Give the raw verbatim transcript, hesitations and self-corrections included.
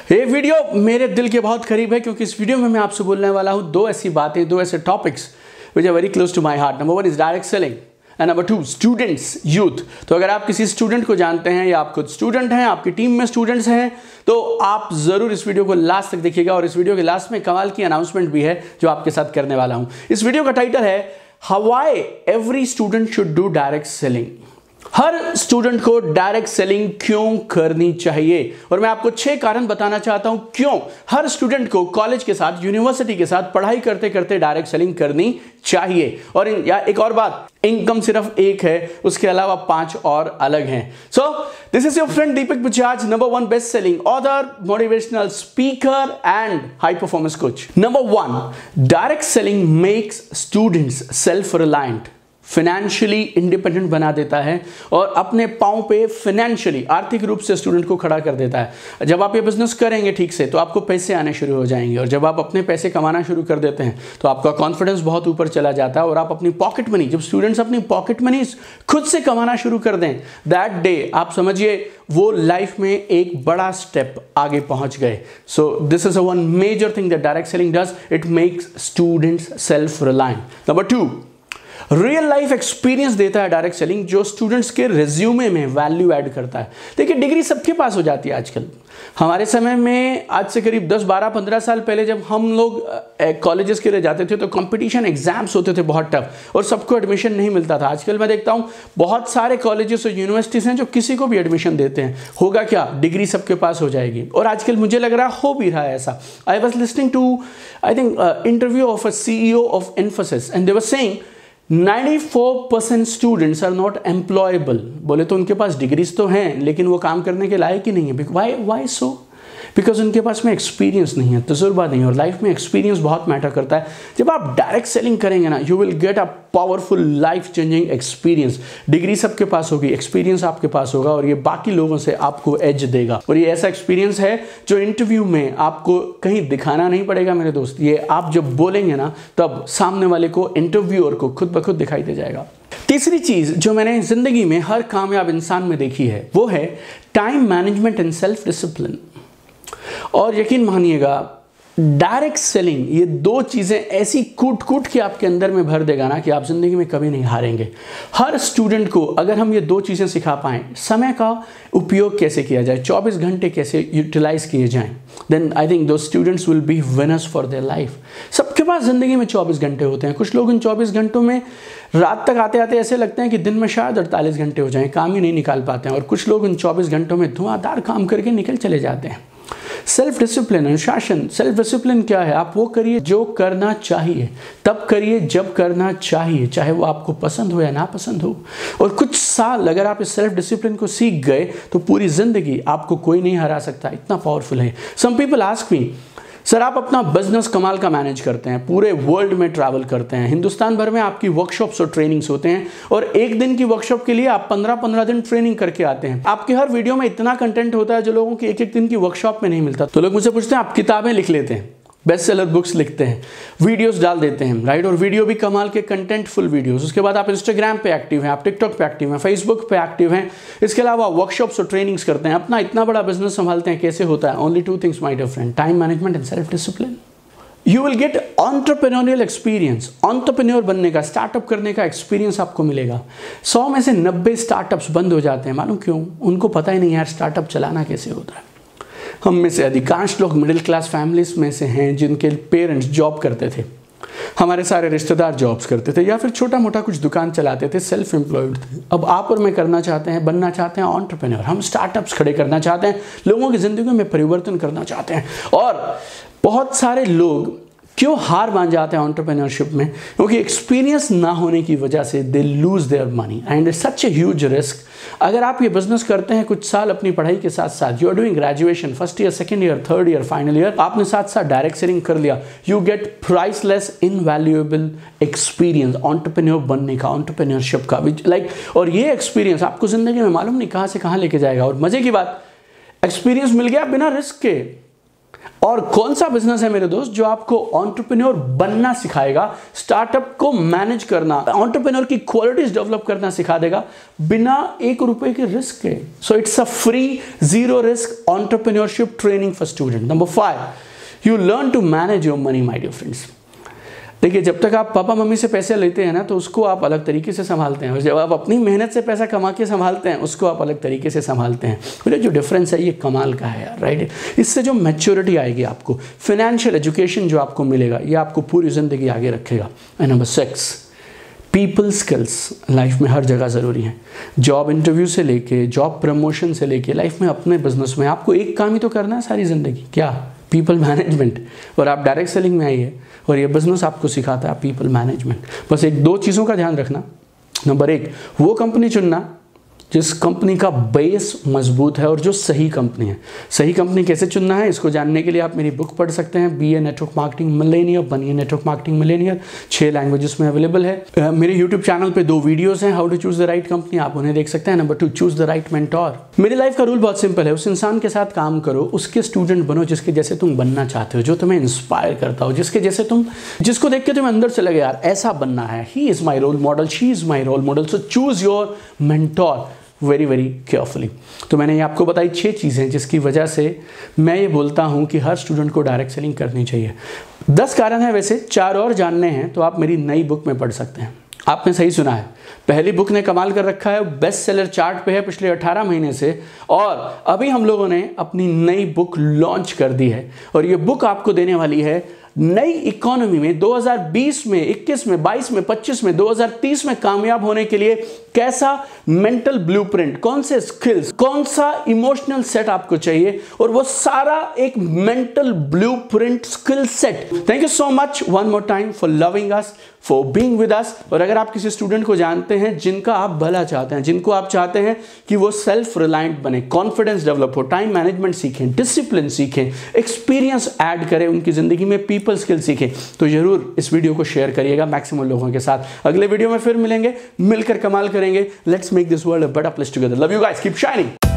ये वीडियो मेरे दिल के बहुत करीब है क्योंकि इस वीडियो में मैं आपसे बोलने वाला हूं दो ऐसी बातें, दो ऐसे topics which are very close to my heart. Number one is direct selling and number two students youth. तो अगर आप किसी स्टूडेंट को जानते हैं या आप खुद स्टूडेंट हैं, आपकी टीम में स्टूडेंट्स हैं, तो आप जरूर इस वीडियो को लास्ट तक देखिएगा। और इस वीडियो के लास्ट में कमाल की अनाउंसमेंट भी है जो आपके साथ करने वाला हूं। इस वीडियो का टाइटल है how why every student should do direct selling. हर स्टूडेंट को डायरेक्ट सेलिंग क्यों करनी चाहिए, और मैं आपको छह कारण बताना चाहता हूं क्यों हर स्टूडेंट को कॉलेज के साथ, यूनिवर्सिटी के साथ पढ़ाई करते करते डायरेक्ट सेलिंग करनी चाहिए। और या एक और बात, इनकम सिर्फ एक है, उसके अलावा पांच और अलग हैं। So this is your friend Deepak Bajaj, number one best selling author, motivational speaker and high performance coach. Number one, direct selling makes students self reliant, financially independent बना देता है और अपने पांव पे फाइनेंशियली, आर्थिक रूप से स्टूडेंट को खड़ा कर देता है। जब आप ये बिजनेस करेंगे ठीक से तो आपको पैसे आने शुरू हो जाएंगे, और जब आप अपने पैसे कमाना शुरू कर देते हैं तो आपका कॉन्फिडेंस बहुत ऊपर चला जाता है और आप अपनी पॉकेट मनी, जब स्टूडेंट्स अपनी पॉकेट मनी खुद से कमाना शुरू कर दें, दैट डे आप समझिए वो लाइफ में एक बड़ा स्टेप आगे पहुंच गए। So this is a one major thing that direct selling does, it makes students self reliant. Number two, real life experience देता है डायरेक्ट सेलिंग, जो स्टूडेंट्स के रिज्यूमे में वैल्यू ऐड करता है। देखिए, डिग्री सबके पास हो जाती है आजकल। हमारे समय में आज से करीब दस, बारह, पंद्रह साल पहले जब हम लोग कॉलेजेस के लिए जाते थे तो कंपटीशन एग्जाम्स होते थे बहुत टफ, और सबको एडमिशन नहीं मिलता था। आजकल मैं देखता हूँ बहुत सारे कॉलेजेस और यूनिवर्सिटीज हैं जो किसी को भी एडमिशन देते हैं। होगा क्या, डिग्री सबके पास हो जाएगी, और आजकल मुझे लग रहा हो भी रहा है ऐसा। I was listening to I think interview of a CEO of Infosys and they were saying ninety-four percent students are not employable. बोले तो उनके पास डिग्रीज तो हैं लेकिन वो काम करने के लायक ही नहीं है। Y Y so? बिकॉज उनके पास में एक्सपीरियंस नहीं है, तजुर्बा नहीं है, और लाइफ में एक्सपीरियंस बहुत मैटर करता है। जब आप डायरेक्ट सेलिंग करेंगे ना, you will get a powerful life changing experience. Degree सबके पास होगी, एक्सपीरियंस आपके पास होगा, और ये बाकी लोगों से आपको एज देगा। और ये ऐसा एक्सपीरियंस है जो इंटरव्यू में आपको कहीं दिखाना नहीं पड़ेगा मेरे दोस्त। ये आप जब बोलेंगे ना तब सामने वाले को, इंटरव्यूअर को खुद ब खुद दिखाई दे जाएगा। तीसरी चीज जो मैंने जिंदगी में हर कामयाब इंसान में देखी है वो है time management and self discipline. और यकीन मानिएगा, डायरेक्ट सेलिंग ये दो चीज़ें ऐसी कूट कूट के आपके अंदर में भर देगा ना कि आप जिंदगी में कभी नहीं हारेंगे। हर स्टूडेंट को अगर हम ये दो चीज़ें सिखा पाएँ, समय का उपयोग कैसे किया जाए, चौबीस घंटे कैसे यूटिलाइज किए जाएं, then I think those students will be winners for their life. सबके पास ज़िंदगी में चौबीस घंटे होते हैं। कुछ लोग इन चौबीस घंटों में रात तक आते आते ऐसे लगते हैं कि दिन में शायद अड़तालीस घंटे हो जाएं, काम ही नहीं निकाल पाते हैं, और कुछ लोग इन चौबीस घंटों में धुआंधार काम करके निकल चले जाते हैं। सेल्फ डिसिप्लिन, अनुशासन। सेल्फ डिसिप्लिन क्या है? आप वो करिए जो करना चाहिए, तब करिए जब करना चाहिए, चाहे वो आपको पसंद हो या ना पसंद हो। और कुछ साल अगर आप इस सेल्फ डिसिप्लिन को सीख गए तो पूरी जिंदगी आपको कोई नहीं हरा सकता, इतना पावरफुल है। Some people ask me, sir आप अपना बिजनेस कमाल का मैनेज करते हैं, पूरे वर्ल्ड में ट्रैवल करते हैं, हिंदुस्तान भर में आपकी वर्कशॉप्स और ट्रेनिंग्स होते हैं, और एक दिन की वर्कशॉप के लिए आप पंद्रह पंद्रह दिन ट्रेनिंग करके आते हैं। आपके हर वीडियो में इतना कंटेंट होता है जो लोगों की एक एक दिन की वर्कशॉप में नहीं मिलता। तो लोग मुझसे पूछते हैं आप किताबें लिख लेते हैं, बेस्ट सेलर बुक्स लिखते हैं, वीडियोस डाल देते हैं, राइट? और वीडियो भी कमाल के कंटेंटफुल वीडियोस। उसके बाद आप इंस्टाग्राम पे एक्टिव हैं, आप टिकटॉक पे एक्टिव हैं, फेसबुक पे एक्टिव हैं, इसके अलावा वर्कशॉप्स और ट्रेनिंग्स करते हैं, अपना इतना बड़ा बिजनेस संभालते हैं। कैसे होता है? Only two things my dear friend, time management and self discipline. You will get entrepreneurial experience. Entrepreneur बनने का, स्टार्टअप करने का एक्सपीरियंस आपको मिलेगा। सौ में से नब्बे स्टार्टअप्स बंद हो जाते हैं, मालूम क्यों? उनको पता ही नहीं यार स्टार्टअप चलाना कैसे होता है। हम में से अधिकांश लोग मिडिल क्लास फैमिलीज में से हैं जिनके पेरेंट्स जॉब करते थे, हमारे सारे रिश्तेदार जॉब्स करते थे, या फिर छोटा मोटा कुछ दुकान चलाते थे, सेल्फ एम्प्लॉयड थे। अब आप और मैं करना चाहते हैं, बनना चाहते हैं एंटरप्रेन्योर। हम स्टार्टअप्स खड़े करना चाहते हैं, लोगों की जिंदगी में परिवर्तन करना चाहते हैं। और बहुत सारे लोग क्यों हार मान जाते हैं एंटरप्रेन्योरशिप में? क्योंकि एक्सपीरियंस ना होने की वजह से they lose their money and it's such a huge risk. अगर आप ये बिजनेस करते हैं कुछ साल अपनी पढ़ाई के साथ साथ, you are doing graduation, first year, second year, third year, final year, आपने साथ साथ डायरेक्ट सेलिंग कर लिया, you get priceless invaluable experience entrepreneur बनने का, एंटरप्रेन्योरशिप का, लाइक और ये एक्सपीरियंस आपको जिंदगी में मालूम नहीं कहाँ से कहाँ लेके जाएगा। और मजे की बात, एक्सपीरियंस मिल गया बिना रिस्क के, और कौन सा बिजनेस है मेरे दोस्त जो आपको एंटरप्रेन्योर बनना सिखाएगा, स्टार्टअप को मैनेज करना, एंटरप्रेन्योर की क्वालिटीज डेवलप करना सिखा देगा बिना एक रुपए के रिस्क के। So it's a free zero risk entrepreneurship training for student. Number five, you learn to manage your money my dear friends. देखिए, जब तक आप पापा मम्मी से पैसे लेते हैं ना तो उसको आप अलग तरीके से संभालते हैं, और जब आप अपनी मेहनत से पैसा कमा के संभालते हैं उसको आप अलग तरीके से संभालते हैं। तो जो डिफरेंस है ये कमाल का है यार, राइट। इससे जो मैच्योरिटी आएगी आपको, फाइनेंशियल एजुकेशन जो आपको मिलेगा, ये आपको पूरी ज़िंदगी आगे रखेगा। And number six, people skills life में हर जगह ज़रूरी हैं। जॉब इंटरव्यू से लेके जॉब प्रमोशन से लेके लाइफ में अपने बिजनेस में आपको एक काम ही तो करना है सारी ज़िंदगी, क्या? People management. और आप डायरेक्ट सेलिंग में आइए और ये बिजनेस आपको सिखाता है पीपल मैनेजमेंट। बस एक दो चीज़ों का ध्यान रखना। नंबर एक, वो कंपनी चुनना जिस कंपनी का बेस मजबूत है और जो सही कंपनी है। सही कंपनी कैसे चुनना है, इसको जानने के लिए आप मेरी बुक पढ़ सकते हैं, be a network marketing millionaire, बनिए नेटवर्क मार्केटिंग मिलेनियर। छः लैंग्वेजेस में अवेलेबल है। uh, मेरे यूट्यूब चैनल पे दो वीडियोस हैं, how to choose the right company, आप उन्हें देख सकते हैं। Number two, choose the right mentor. मेरी लाइफ का रूल बहुत सिंपल है, उस इंसान के साथ काम करो, उसके स्टूडेंट बनो जिसके जैसे तुम बनना चाहते हो, जो तुम्हें इंस्पायर करता हो, जिसके जैसे तुम, जिसको देख के तुम्हें अंदर से लगे यार ऐसा बनना है, he is my role model, she is my role model. So choose your mentor very very carefully. तो मैंने ये आपको बताई छः चीज़ें जिसकी वजह से मैं ये बोलता हूँ कि हर स्टूडेंट को डायरेक्ट सेलिंग करनी चाहिए। दस कारण हैं, वैसे चार और जानने हैं तो आप मेरी नई बुक में पढ़ सकते हैं। आपने सही सुना है, पहली बुक ने कमाल कर रखा है, बेस्ट सेलर चार्ट पे है पिछले अठारह महीने से, और अभी हम लोगों ने अपनी नई बुक लॉन्च कर दी है। और ये बुक आपको देने वाली है नई इकोनॉमी में दो हज़ार बीस में, इक्कीस में, बाईस में, पच्चीस में, दो हज़ार तीस में कामयाब होने के लिए कैसा मेंटल ब्लूप्रिंट, कौन से स्किल्स, कौन सा इमोशनल सेट आपको चाहिए, और वो सारा एक mental blueprint skill set. Thank you so much one more time for loving us, for being with us. और अगर आप किसी स्टूडेंट को जानते हैं जिनका आप भला चाहते हैं, जिनको आप चाहते हैं कि वो सेल्फ रिलायंट बने, कॉन्फिडेंस डेवलप हो, टाइम मैनेजमेंट सीखें, डिसिप्लिन सीखें, एक्सपीरियंस ऐड करें उनकी जिंदगी में, पीपल स्किल सीखें, तो जरूर इस वीडियो को शेयर करिएगा मैक्सिमम लोगों के साथ। अगले वीडियो में फिर मिलेंगे, मिलकर कमाल करेंगे। Let's make this world a better place together. Love you guys, keep shining.